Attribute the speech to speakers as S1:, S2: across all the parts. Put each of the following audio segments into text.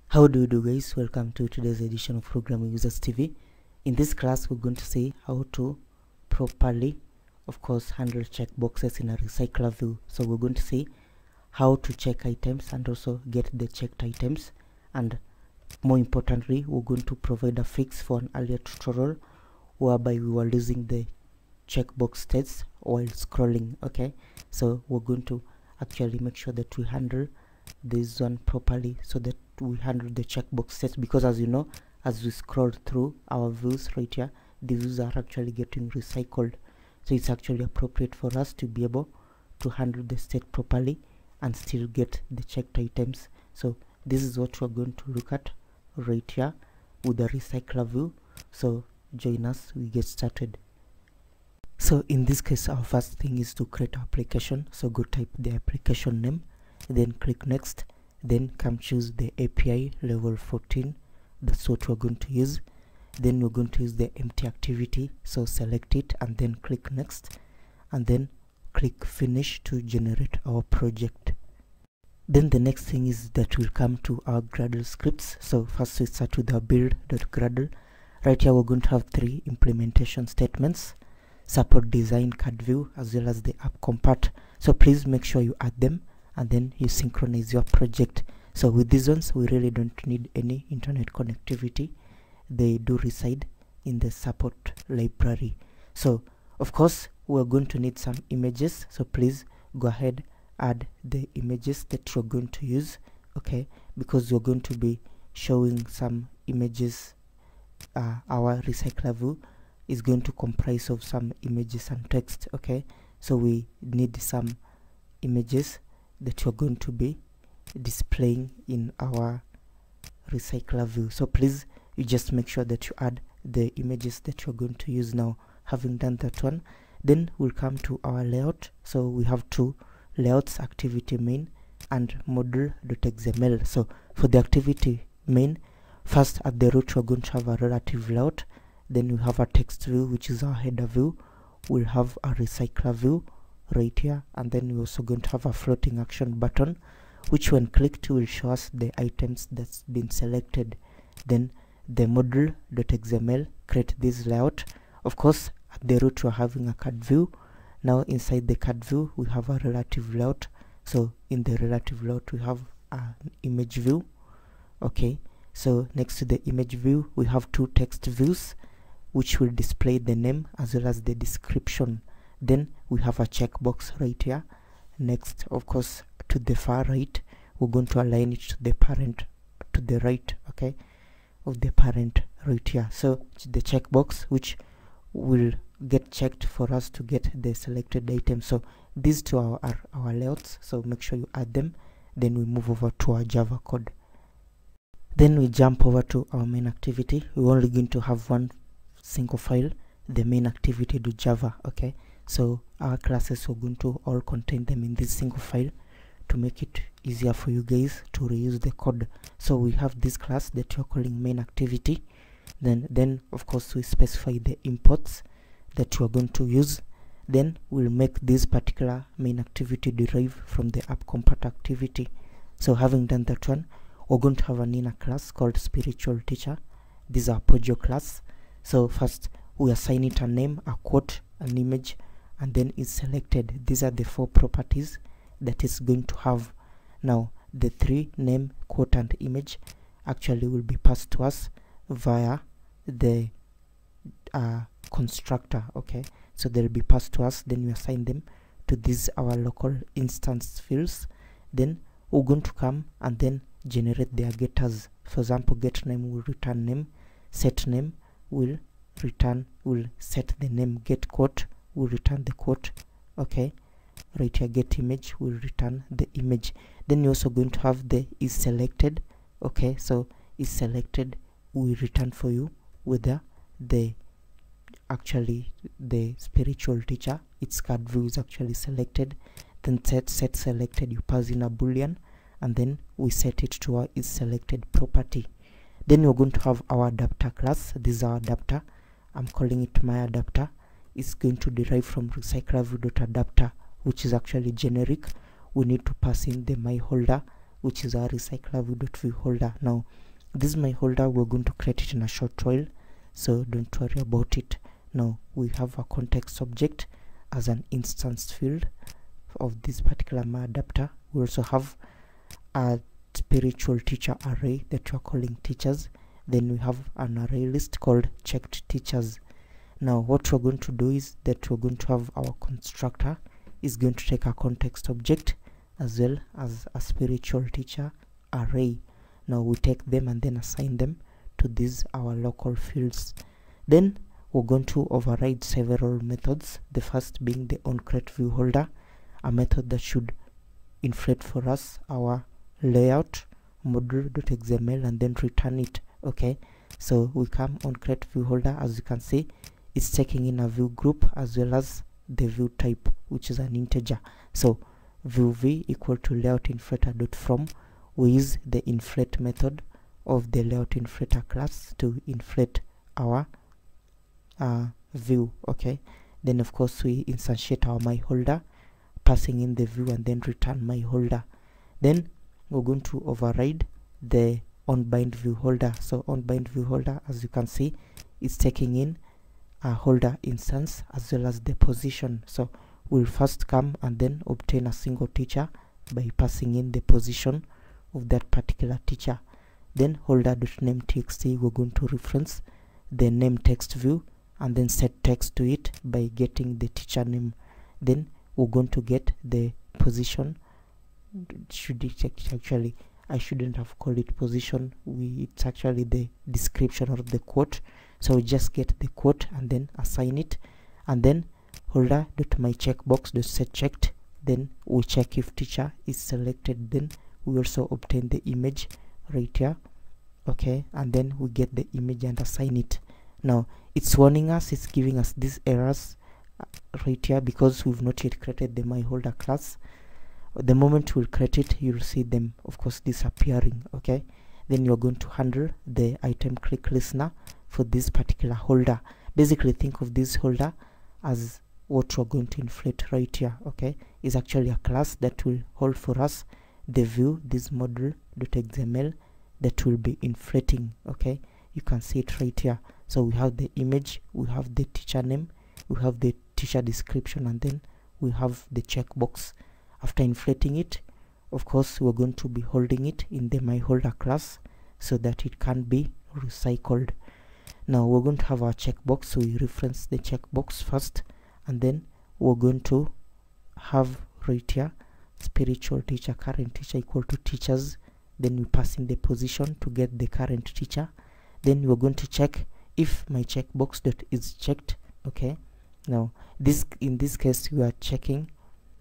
S1: How do you do, guys? Welcome to today's edition of ProgrammingWizards TV. In this class we're going to see how to properly, of course, handle checkboxes in a recycler view. So we're going to see how to check items and also get the checked items, and more importantly we're going to provide a fix for an earlier tutorial whereby we were losing the checkbox states while scrolling. Okay, so we're going to actually make sure that we handle this one properly so that we handle the checkbox sets, because as you know, as we scroll through our views right here, the views are actually getting recycled. So it's actually appropriate for us to be able to handle the state properly and still get the checked items. So this is what we're going to look at right here with the recycler view. So join us, we get started. So in this case, our first thing is to create an application. So go type the application name, then click next, then come choose the API level 14. That's what we're going to use. Then we're going to use the empty activity, so select it and then click next, and then click finish to generate our project. Then the next thing is that we'll come to our Gradle scripts. So first we start with our build.gradle. Right here we're going to have 3 implementation statements: support design, card view, as well as the app compat. So please make sure you add them and then you synchronize your project. So with these ones we really don't need any internet connectivity. They do reside in the support library. So of course we're going to need some images, so please go ahead, add the images that you're going to use. Okay, because you're going to be showing some images. Our recycler view is going to comprise of some images and text. Okay, so we need some images that you're going to be displaying in our recycler view. So please, you just make sure that you add the images that you're going to use. Now having done that one, then we'll come to our layout. So we have 2 layouts, activity main and model.xml. So for the activity main, first at the root we're going to have a relative layout, then we have a text view which is our header view, we'll have a recycler view right here, and then we're also going to have a floating action button which when clicked will show us the items that's been selected. Then the model.xml create this layout. Of course at the root we're having a card view. Now inside the card view we have a relative layout. So in the relative layout we have an image view. Okay, so next to the image view we have 2 text views which will display the name as well as the description. Then we have a checkbox right here. Next, of course, to the far right we're going to align it to the parent, to the right, okay, of the parent right here. So the checkbox which will get checked for us to get the selected item. So these 2 are our layouts, so make sure you add them. Then we move over to our Java code. Then we jump over to our main activity. We're only going to have one single file, the main activity.java. Okay, so our classes are going to all contain them in this single file to make it easier for you guys to reuse the code. So we have this class that you're calling main activity. Then of course we specify the imports that you are going to use. Then we'll make this particular main activity derive from the app compat activity. So having done that one, we're going to have an inner class called spiritual teacher. This is our Pojo class. So first we assign it a name, a quote, an image, and then it's selected. These are the 4 properties that it's going to have. Now the 3 name, quote, and image actually will be passed to us via the constructor. Okay, so they'll be passed to us, then we assign them to these our local instance fields. Then we're going to come and then generate their getters. For example, get name will return name, set name will set the name, get quote will return the quote. Okay, right here get image will return the image. Then you're also going to have the is selected. Okay, so is selected will return for you whether the spiritual teacher, its card view is actually selected. Then set selected, you pass in a boolean, and then we set it to our is selected property. Then we're going to have our adapter class. This is our adapter. I'm calling it my adapter. It's going to derive from recyclerview.adapter, which is actually generic. We need to pass in the my holder which is our RecyclerView.view holder. Now this is my holder. We're going to create it in a short while, so don't worry about it. Now we have a context object as an instance field of this particular my adapter. We also have a spiritual teacher array that we are calling teachers. Then we have an array list called checked teachers. Now what we're going to do is that we're going to have our constructor is going to take a context object as well as a spiritual teacher array. Now we take them and then assign them to these our local fields. Then we're going to override several methods, the first being the onCreateView holder, a method that should inflate for us our layout model.xml and then return it. Okay, so we come on CreateView holder. As you can see, it's taking in a view group as well as the view type, which is an integer. So view v equal to layout inflator.from. We use the inflate method of the layout inflator class to inflate our view. Okay, then of course we instantiate our my holder, passing in the view and then return my holder. Then we're going to override the onBind view holder. So onBind view holder, as you can see, is taking in a holder instance as well as the position. So we'll first come and then obtain a single teacher by passing in the position of that particular teacher. Then holder.nameTxt, we're going to reference the name text view and then set text to it by getting the teacher name. Then we're going to get the position. Should it actually, I shouldn't have called it position. It's actually the description of the quote. So we just get the quote and then assign it, and then holder.myCheckbox.setChecked. Then we check if teacher is selected. Then we also obtain the image right here. Okay, and then we get the image and assign it. Now it's warning us, it's giving us these errors right here because we've not yet created the myHolder class. The moment we'll create it, you'll see them of course disappearing. Okay, then you're going to handle the item click listener for this particular holder. Basically think of this holder as what we're going to inflate right here. Okay, is actually a class that will hold for us the view, this model.xml, that will be inflating. Okay, you can see it right here. So we have the image, we have the teacher name, we have the teacher description, and then we have the checkbox. After inflating it, of course we're going to be holding it in the myHolder class so that it can be recycled. Now we're going to have our checkbox, so we reference the checkbox first, and then we're going to have right here spiritual teacher current teacher equal to teachers. Then we pass in the position to get the current teacher. Then we're going to check if my checkbox dot is checked. Okay, now in this case we are checking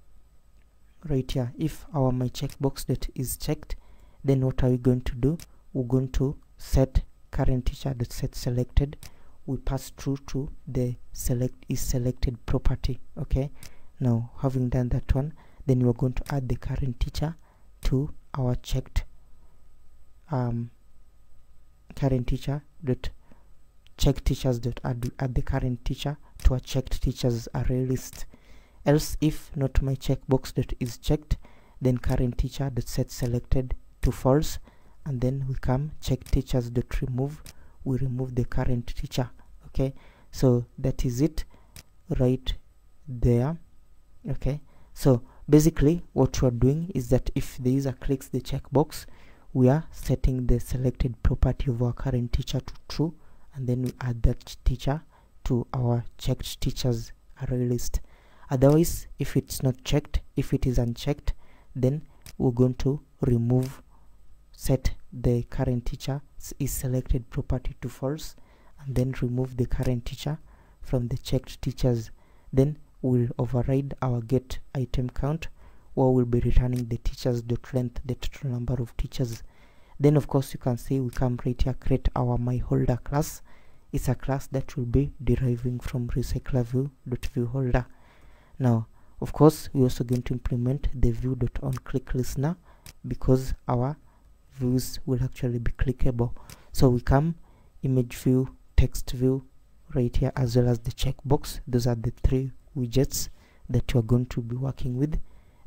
S1: right here if our my checkbox dot is checked. Then what are we going to do? We're going to set current teacher dot set selected. We pass through to the select is selected property. Okay, now having done that one, then we're going to add the current teacher to our checked current teacher dot check teachers dot add the current teacher to a checked teachers array list. Else if not my checkbox dot is checked, then current teacher dot set selected to false, and then we come check teachers dot remove. We remove the current teacher. Okay, so that is it right there. Okay, so basically what we are doing is that if the user clicks the checkbox, we are setting the selected property of our current teacher to true, and then we add that teacher to our checked teachers array list. Otherwise, if it's not checked, if it is unchecked, then we're going to remove, set the current teacher is selected property to false, and then remove the current teacher from the checked teachers. Then we'll override our get item count, or we'll be returning the teachers dot length, the total number of teachers. Then of course you can see we come right here, create our myHolder class. It's a class that will be deriving from RecyclerView.viewHolder. Now of course we're also going to implement the view.onClickListener because our views will actually be clickable. So we come image view, text view right here, as well as the checkbox. Those are the three widgets that you are going to be working with.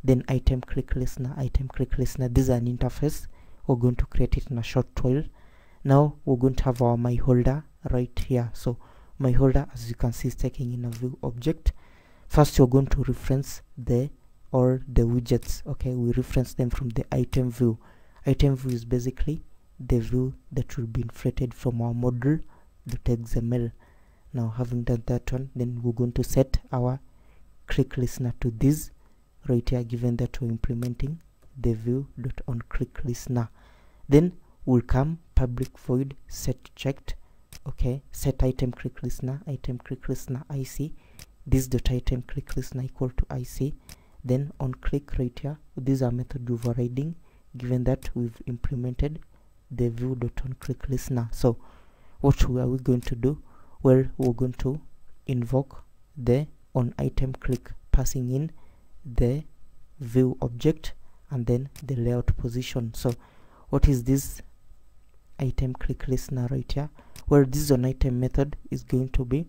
S1: then item click listener, item click listener. This is an interface. We're going to create it in a short while. Now we're going to have our my holder right here. So my holder, as you can see, is taking in a view object. First you're going to reference the widgets. Okay, we reference them from the item view. Item view is basically the view that will be inflated from our model.xml. Now having done that one, then we're going to set our click listener to this right here, given that we're implementing the view.onClickListener. Then will come public void set checked. Okay, set item click listener, item click listener IC, this dot item click listener equal to IC. Then on click right here, this is a method overriding, given that we've implemented the view.onClickListener. So what are we going to do? Well, we're going to invoke the on item click, passing in the view object and then the layout position. So what is this item click listener right here? Well, this on item method is going to be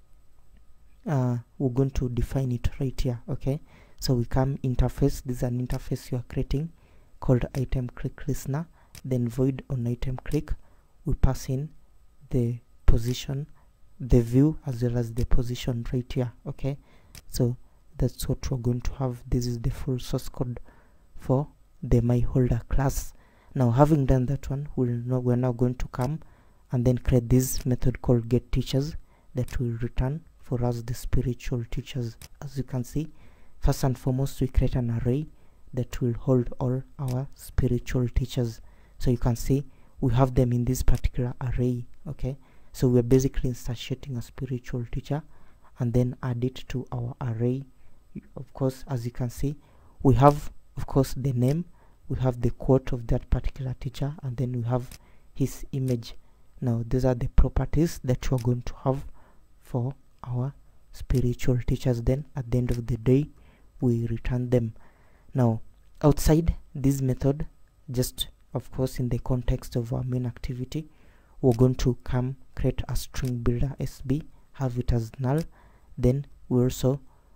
S1: we're going to define it right here. Okay, so we come interface. This is an interface you are creating called item click listener. Then void on item click, we pass in the position, the view, as well as the position right here. Okay, so that's what we're going to have. This is the full source code for the myHolder class. Now having done that one, we're now going to come and then create this method called getTeachers that will return for us the spiritual teachers. As you can see, first and foremost, we create an array that will hold all our spiritual teachers. So you can see we have them in this particular array. Okay, so we're basically instantiating a spiritual teacher and then add it to our array. Of course, as you can see, we have, of course, the name, we have the quote of that particular teacher, and then we have his image. Now these are the properties that you're going to have for our spiritual teachers. Then at the end of the day, we return them. Now outside this method, just of course in the context of our main activity, we're going to come create a string builder SB, have it as null. Then we also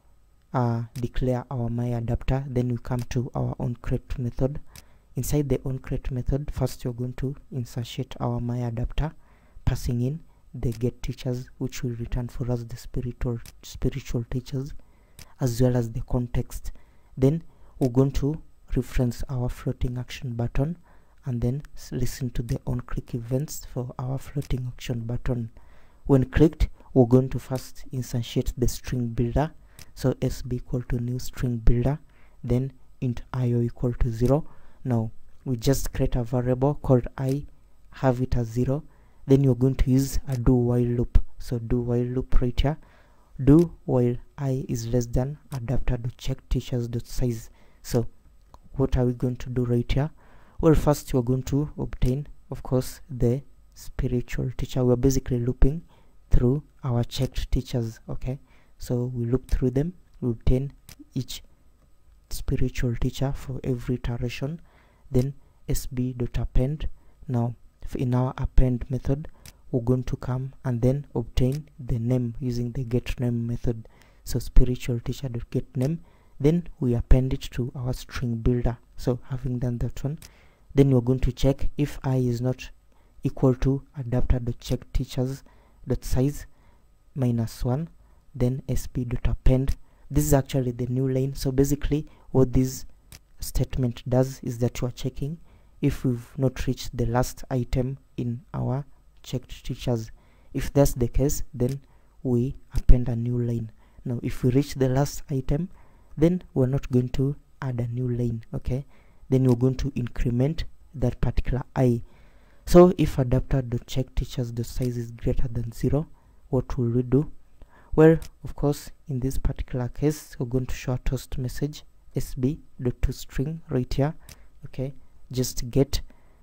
S1: declare our myAdapter. Then we come to our onCreate method. Inside the onCreate method, first you're going to instantiate our myAdapter, passing in the getTeachers, which will return for us the spiritual teachers, as well as the context. Then we're going to reference our floating action button and then listen to the onClick events for our floating action button. When clicked, we're going to first instantiate the string builder. So SB equal to new string builder, then int IO equal to 0. Now we just create a variable called I, have it as 0. Then you're going to use a do while loop. So do while loop right here. Do while I is less than adapter.checkTeachers.size. So what are we going to do right here? Well, first you're going to obtain, of course, the spiritual teacher. We're basically looping through our checked teachers. Okay, so we loop through them, we obtain each spiritual teacher for every iteration. Then sb.append. Now in our append method, we're going to come and then obtain the name using the getName method. So spiritual teacher.getName, then we append it to our string builder. So having done that one, then we're going to check if I is not equal to adapter.checkTeachers.size -1, then sb.append. This is actually the new line. So basically what this statement does is that you are checking if we've not reached the last item in our checked teachers. If that's the case, then we append a new line. Now if we reach the last item, then we're not going to add a new line. Okay, then you're going to increment that particular I. So if adapter.checkTeachers.size is greater than 0, what will we do? Well, of course, in this particular case, we're going to show a toast message sb.toString right here. Okay, just get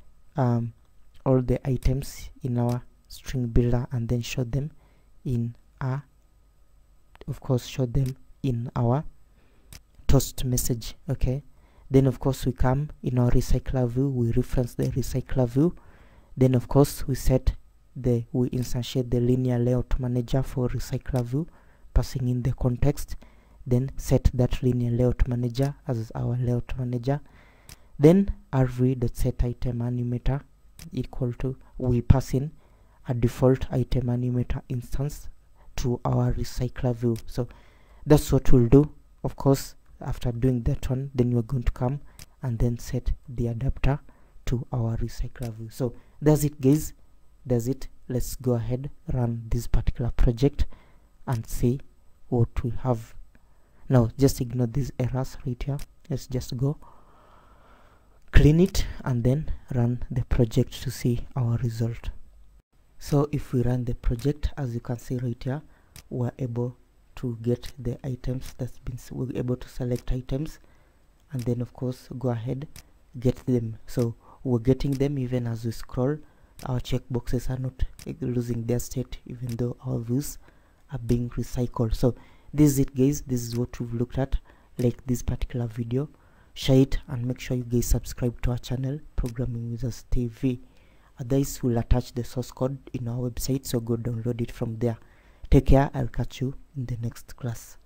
S1: all the items in our string builder and then show them in our, of course, show them in our toast message. Okay, then of course we come in our RecyclerView, we reference the RecyclerView. Then of course we instantiate the linear layout manager for RecyclerView, passing in the context. then set that linear layout manager as our layout manager. Then rv.setItemAnimator equal to, we pass in a default item animator instance to our recycler view. So that's what we'll do. Of course, after doing that one, then we're going to come and then set the adapter to our recycler view. So that's it, guys. That's it. Let's go ahead, run this particular project and see what we have. Now just ignore these errors right here. Let's just go clean it and then run the project to see our result. So if we run the project, as you can see right here, we're able to get the items we're able to select items and then of course go ahead, get them. So we're getting them even as we scroll. Our checkboxes are not losing their state even though our views are being recycled. So this is it, guys. This is what we've looked at. Like this particular video, share it, and make sure you guys subscribe to our channel, ProgrammingWizards TV. Others will attach the source code in our website, so go download it from there. Take care. I'll catch you in the next class.